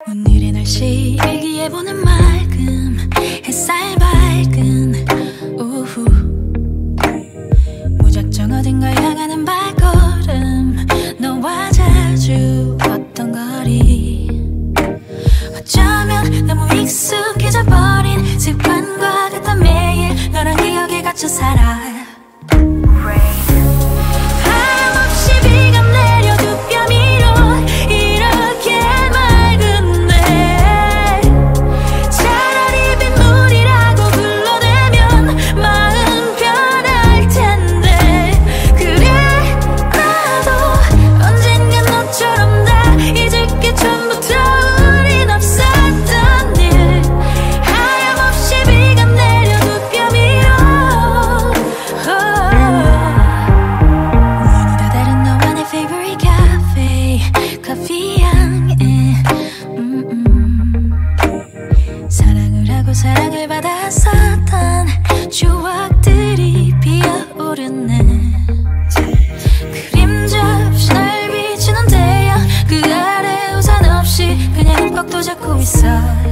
오늘의 날씨 일기예보는 맑음 햇살 밝은 오후 무작정 어딘가 향하는 발걸음 너와 자주 걷던 거리 어쩌면 너무 익숙해져 버린 습관과 같던 매일 너란 기억에 갇혀 살아 사랑을 받았었던 추억들이 피어오르네 그림자 없이 날 비추는 태양 그 아래 우산 없이 그냥 흠뻑도 잡고 있어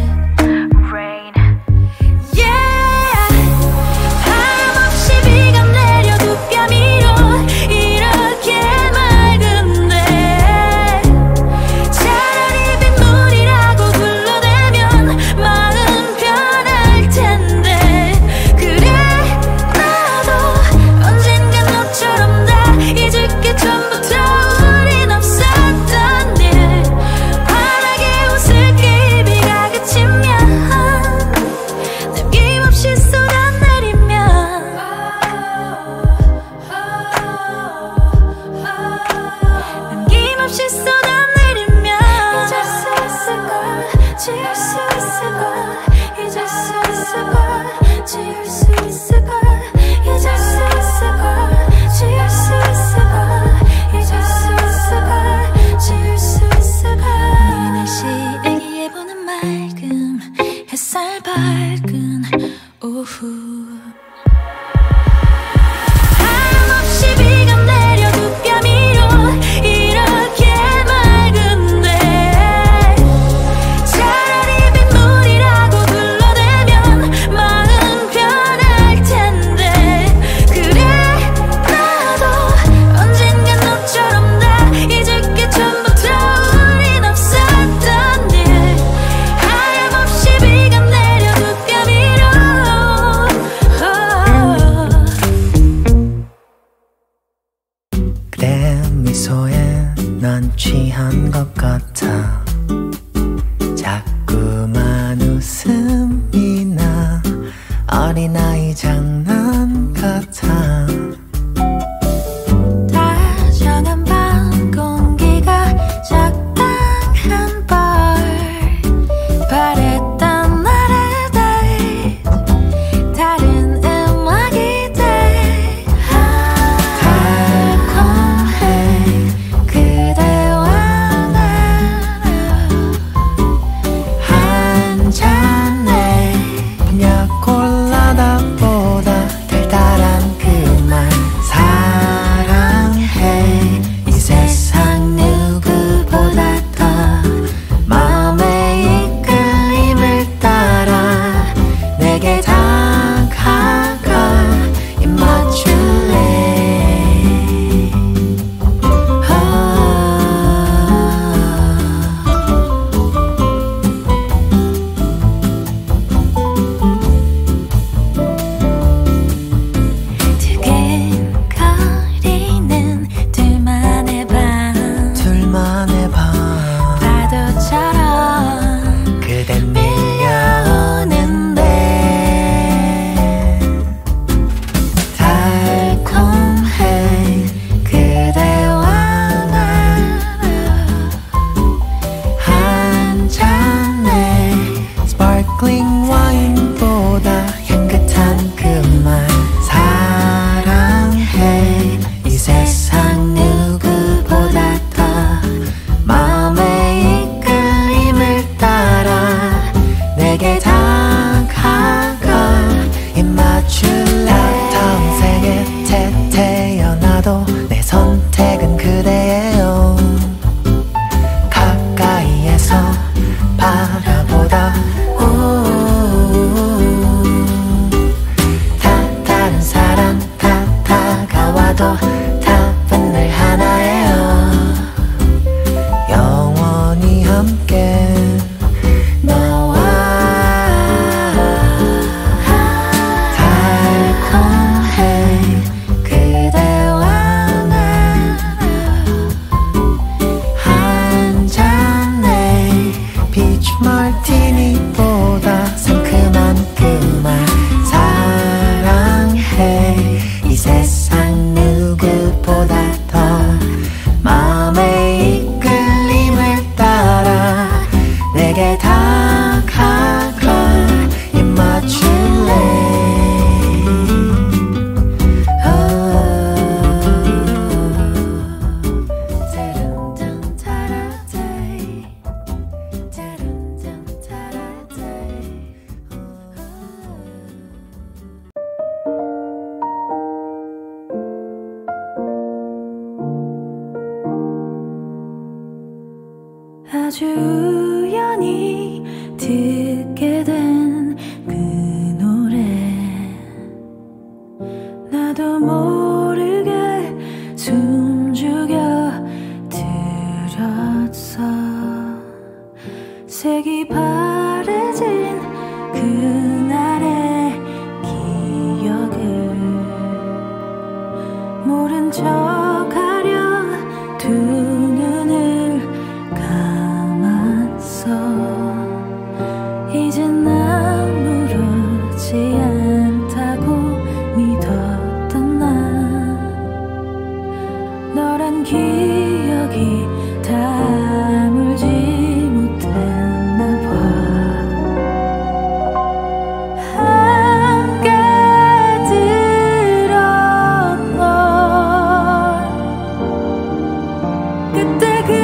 햇살 밝은 오후 미소에 넌 취한 것 같아 자꾸만 웃음이 나 어린아이 장난 같아 다정한 밤 공기가 적당한 bar 바랬던 나를 돼 다른 음악이 돼 달콤해 그대와 나 아주 우연히 듣게 된 그 노래 나도 모르게 숨죽여 들었어. 색이 바래진 그날의 기억을 모른 척하려 두 눈을 이젠 아무렇지 않다고 믿었던 나 너란 기억이 다물지 못했나 봐. 함께 들었던 그때 그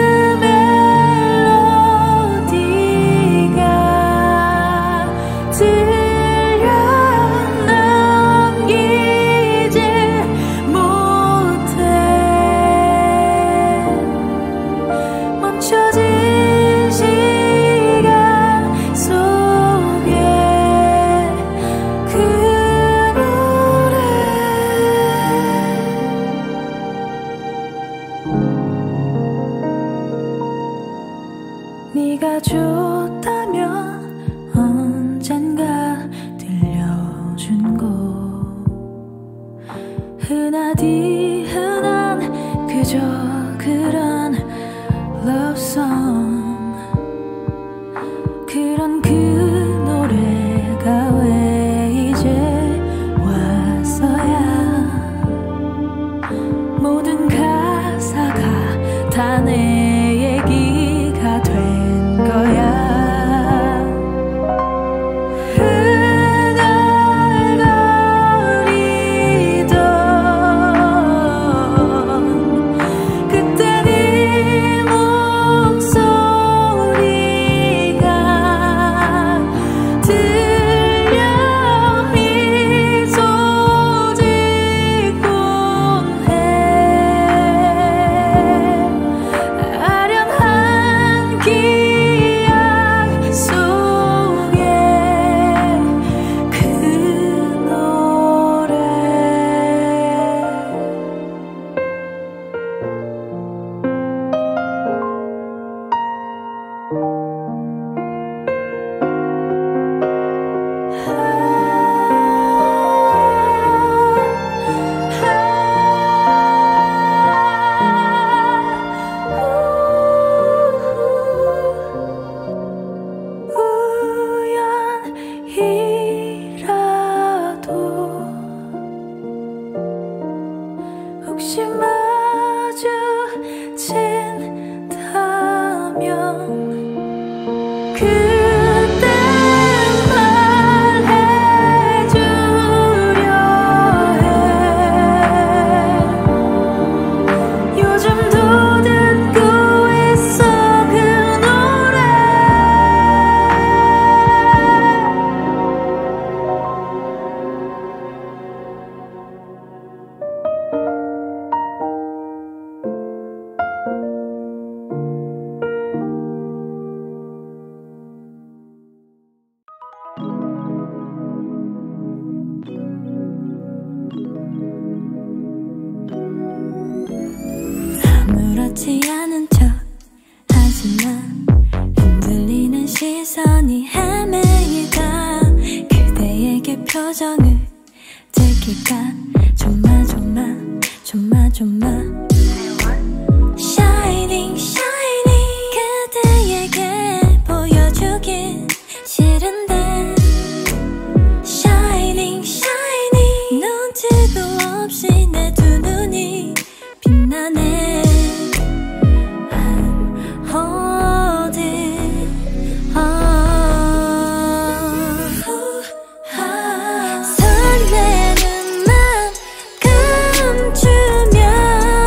네가 줬다면 언젠가 들려준 곡 흔하디 흔한 그저 그런 러브송 그런 그 노래가 왜 이제 와서야 모든 가사가 다 내 얘기가 된 거야. 혹시 마주친다면 그때 말해주려 해. 요즘도 듣고 있어 그 노래. 아무렇지 않은 척 하지만 표정을 들킬까 조마조마 Shining shining 그대에게 보여주긴 싫은데 Shining shining 눈치도 없이 내 두 눈이 빛나네 I'm holding on 설레는 맘 감추면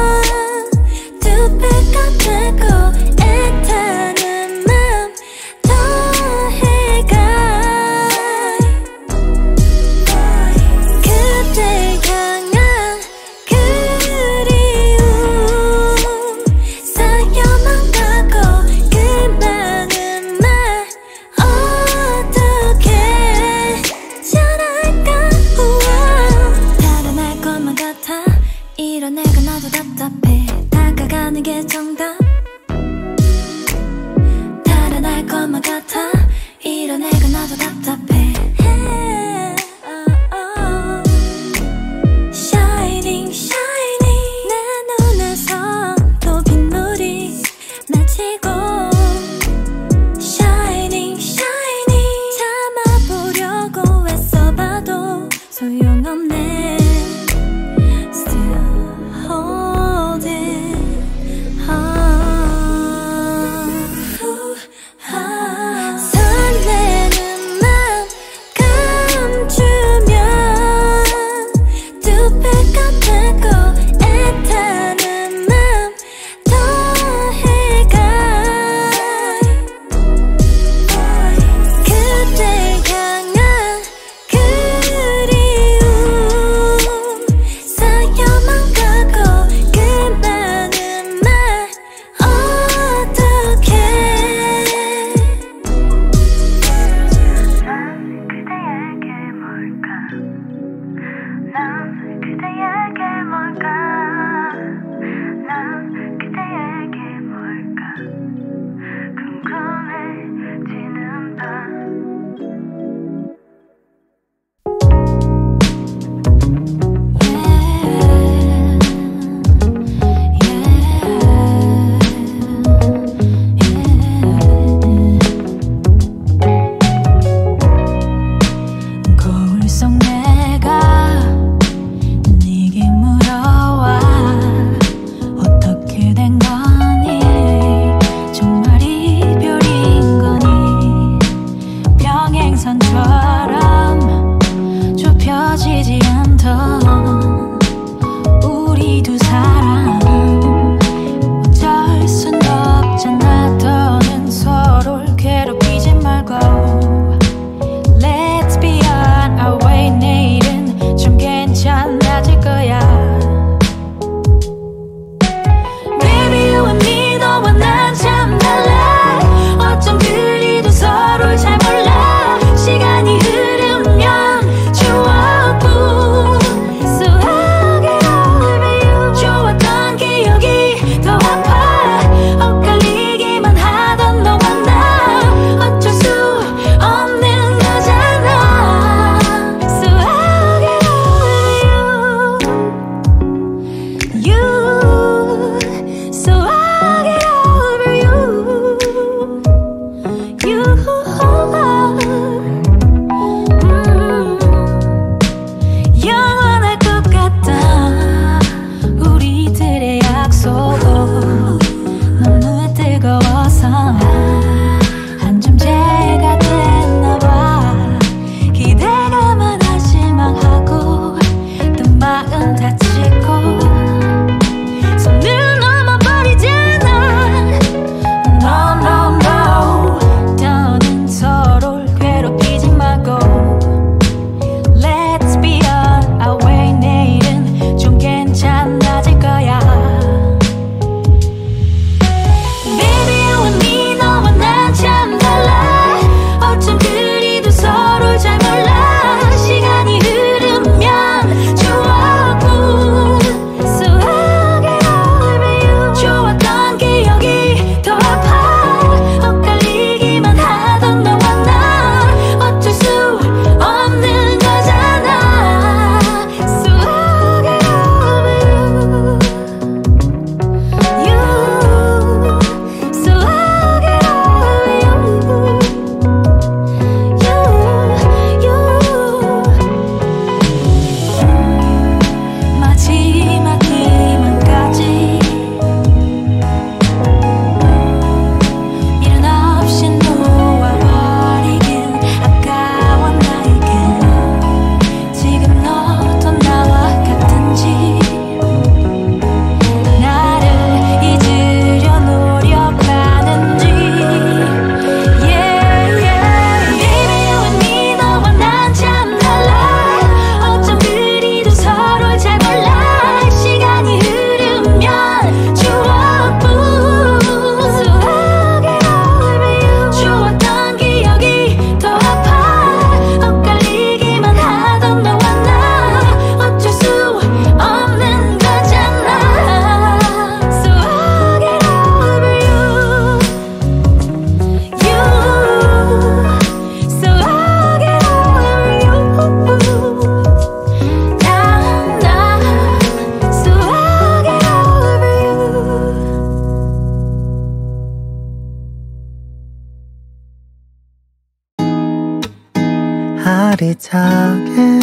야리차게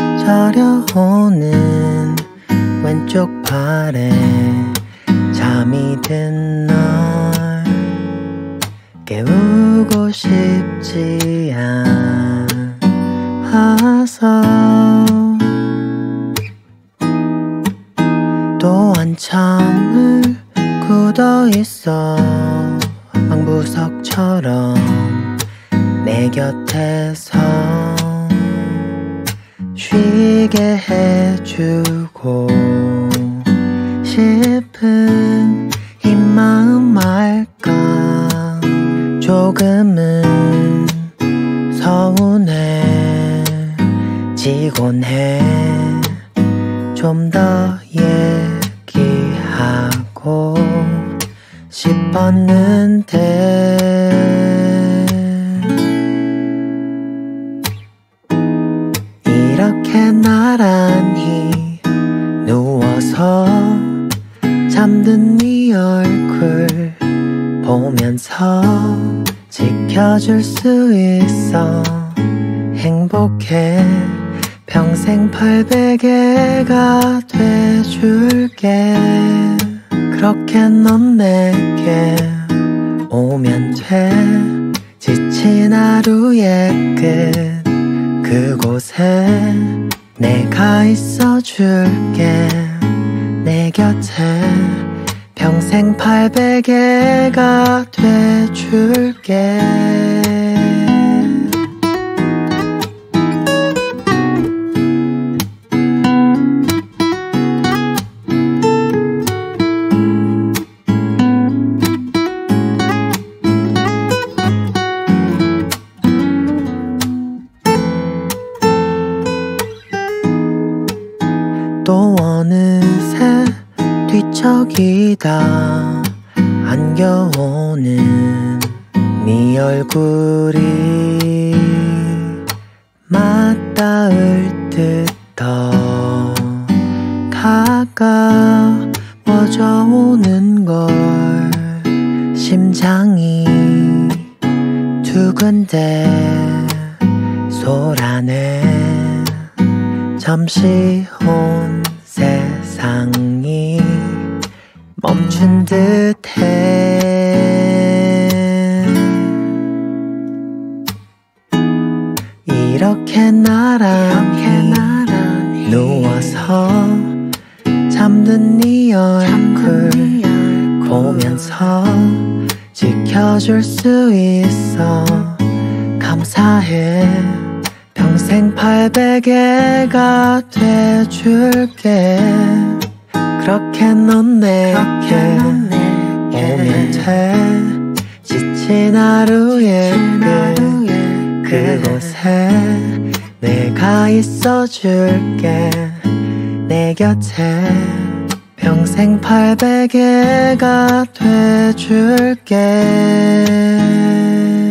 저려오는 왼쪽 팔에 잠이 든 널 깨우고 싶지 않아서 또 한참을 굳어있어 방구석처럼 내 곁에서 쉬게 해주고 싶은 이 마음 알까. 조금은 서운해지곤 해. 좀 더 얘기하고 싶었는데 이렇게 나란히 누워서 잠든 네 얼굴 보면서 지켜줄 수 있어. 행복해. 평생 800개가 돼줄게. 그렇게 넌 내게 오면 돼. 지친 하루의 끝 그곳에 내가 있어줄게. 내 곁에 평생 800개가 돼줄게. 또 어느새 뒤척이다 안겨오는 네 얼굴이 맞닿을 듯 더 가까워져 오는 걸. 심장이 두근대 솟아내. 잠시 온 세상이 멈춘 듯해. 이렇게 나란히 누워서 잠든 네 얼굴 보면서 지켜줄 수 있어. 감사해. 평생 800개가 돼줄게. 그렇게 넌 내게 오면 돼. 지친 하루의 끝 그곳에 내가 있어줄게. 내 곁에 평생 800개가 돼줄게.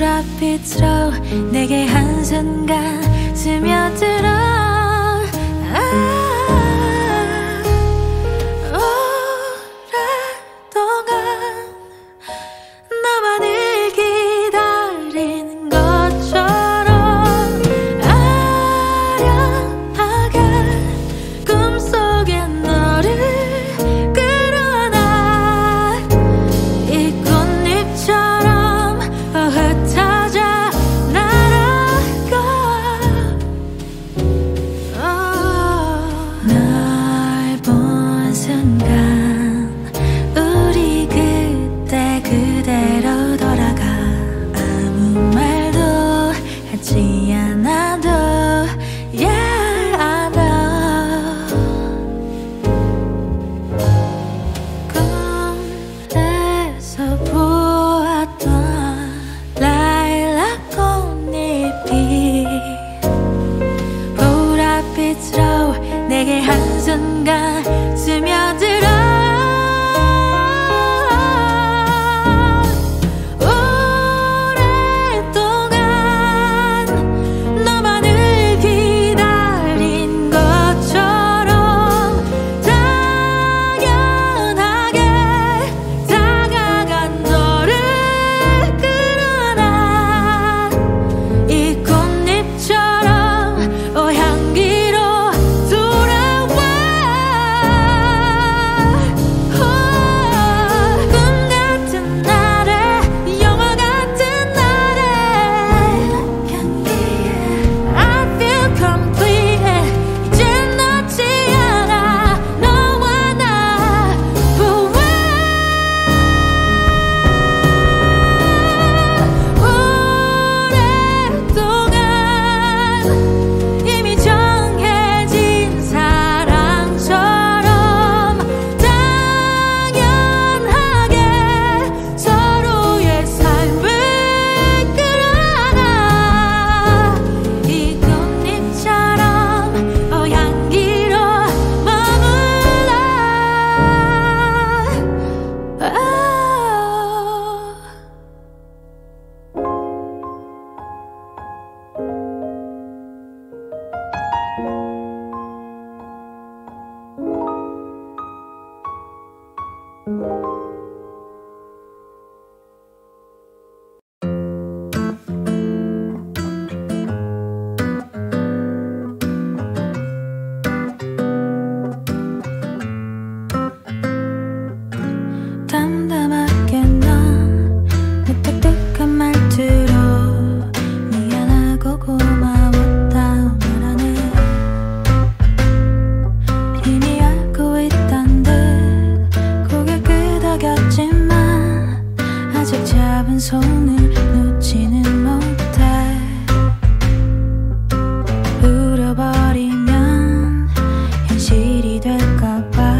빛으로 내게 한순간 스며들어 아니야 나도 알아. 꿈에서 보았던 라일락 꽃잎이 보랏빛으로 내게 한순간 스며들어. 담담하게 넌 무뚝뚝한 말투로 미안하고 고마웠다 말하네. 이미 알고 있단 듯 고개 끄덕였지만 아직 잡은 손을 놓지는 못해. 울어버리면 현실이 될까봐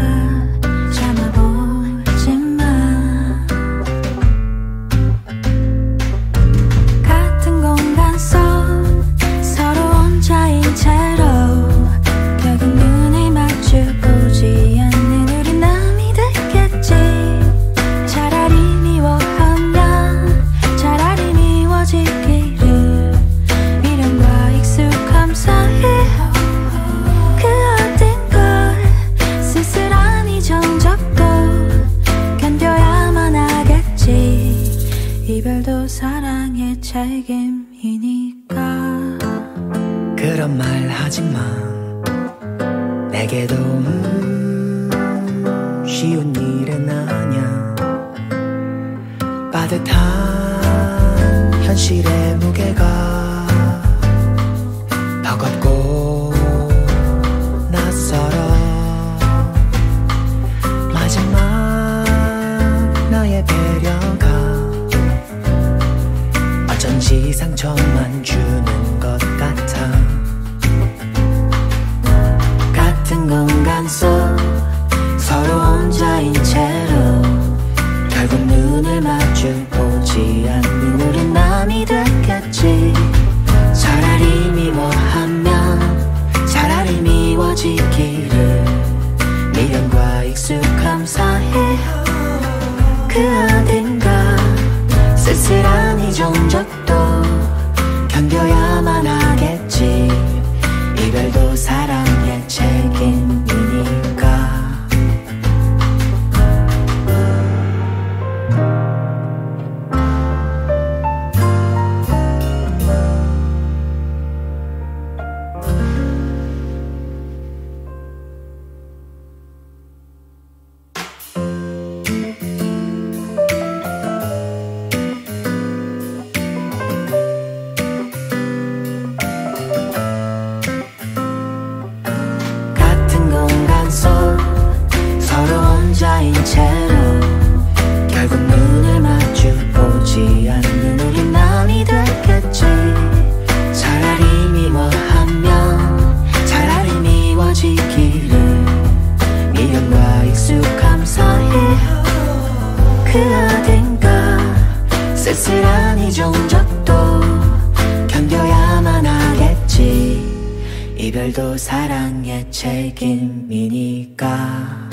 이별도 사랑의 책임이니까. 그런 말 하지마. 내게도 쉬운 일은 아냐. 빠듯한 현실의 무게가 버겁고 낯설어. 마지막 나의 배려가 어쩐지 상처만 주는 것 같아. 같은 공간 속 서로 혼자인 채로 결국 눈을 마주 보지 않는 우린 남이 됐겠지. 이별도 사랑의 책임이니까.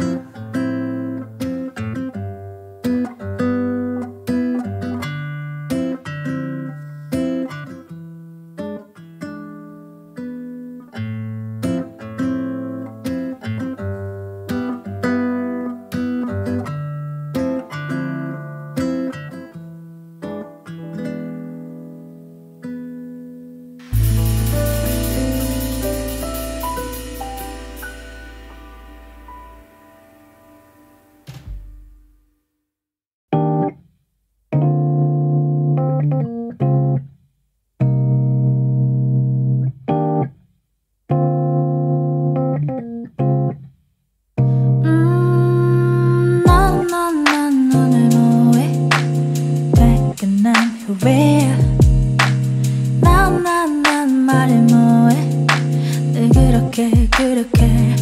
난 말을 뭐해 늘 그렇게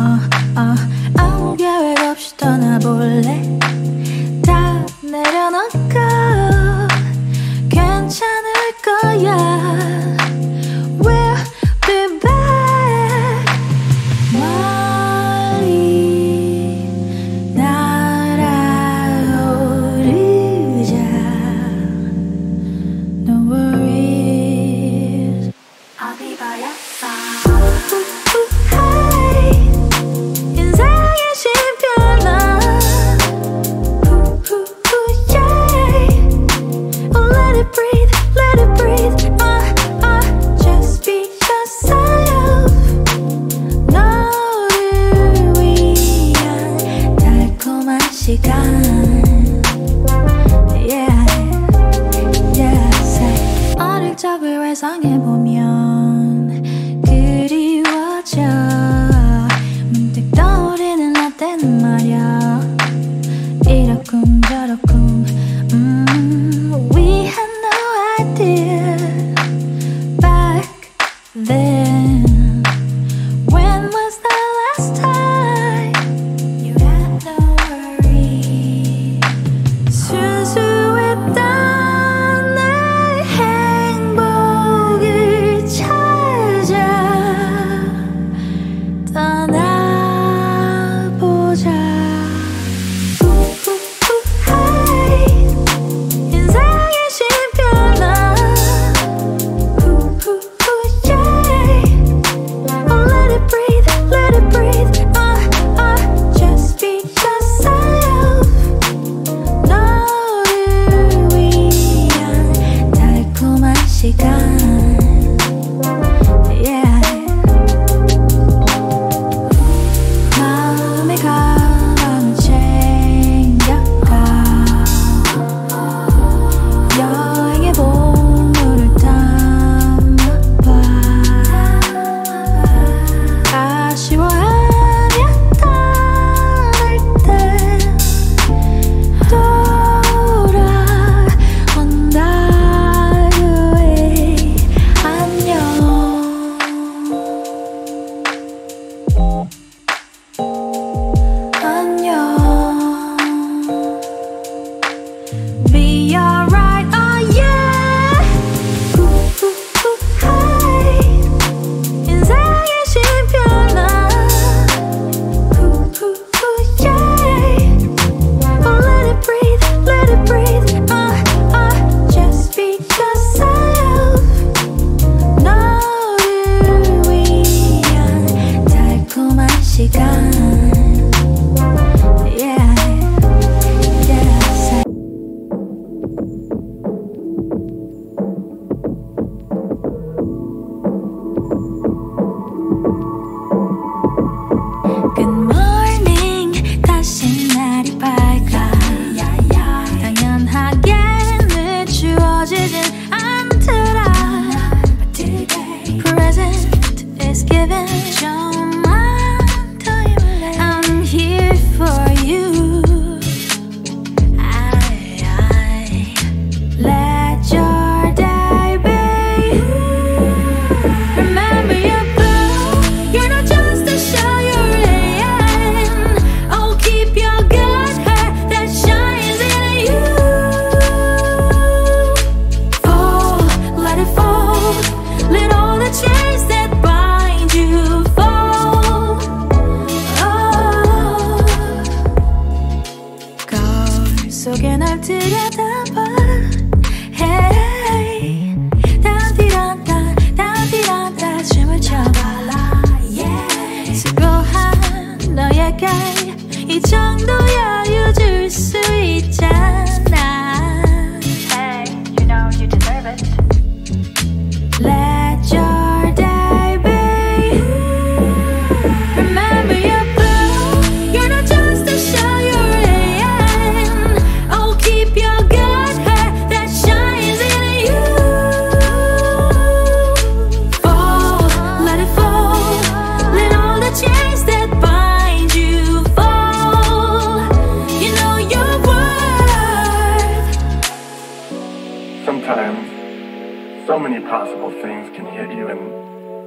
아무 계획 없이 떠나볼래. 다 내려놓고 괜찮을 거야. We'll be back. 멀리 날아오르자. No worries. I'll be by your side. Hey, 인생의 쉼표나. Yeah. Oh, let it breathe, let it breathe. Just be yourself. 너를 위한 달콤한 시간. Yeah, say. 어릴 적을 회상해보면 그리워져. 문득 떠오르는 나 때는 말야. 이렇군 저렇군. We had no idea back then. When was the last time you had no worry? 순수했던 내 행복을 찾아 떠나보자. Hey, 인생의 쉼표나. Yeah.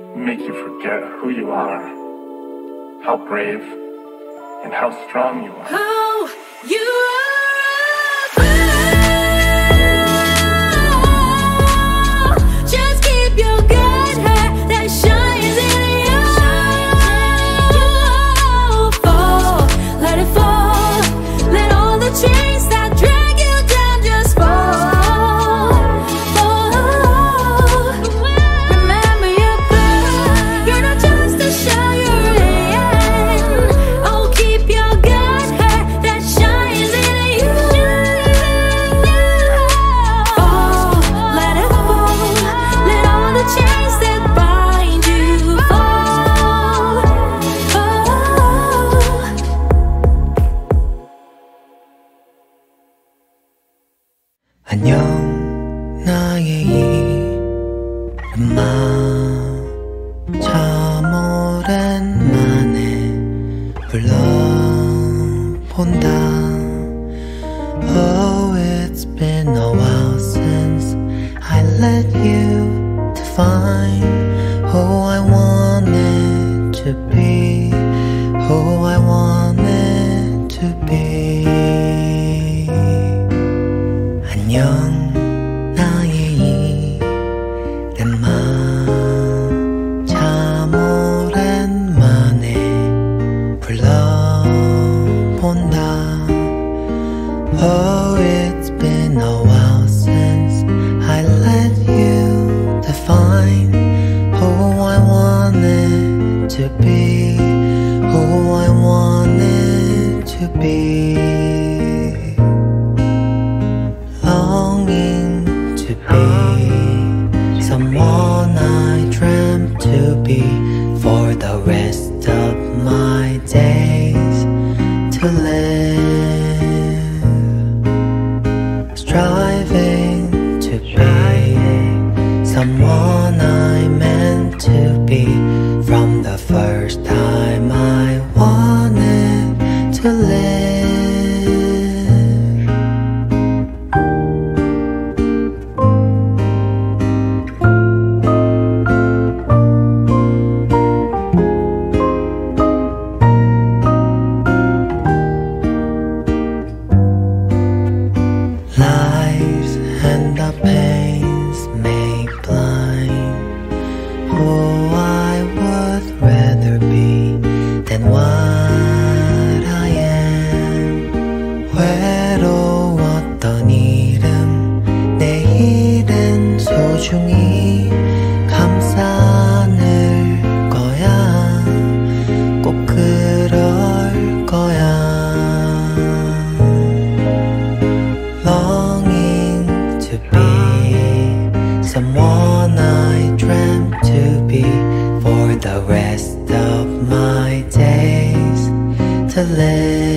make you forget who you are, how brave and how strong you are. Oh, you are. 안녕 나의 이름아 참 오랜만에 불러본다 Oh it's been a while since I let you define who I wanted to be Who I wanted to be 안녕 나의 이름아 참 오랜만에 불러본다 Oh it's been a while since I let you define who I wanted to be Who I wanted to be Longing to be someone I dreamt to be for the rest of my days to live Striving to be someone I meant to be from the first time I wanted to live Lies and the pains may blind who I would rather be than what I am 외로웠던 이름 내일은 소중히 감싸 안을 거야 꼭 그럴 거야 Longing to be someone I dreamt to be for the rest of my days to live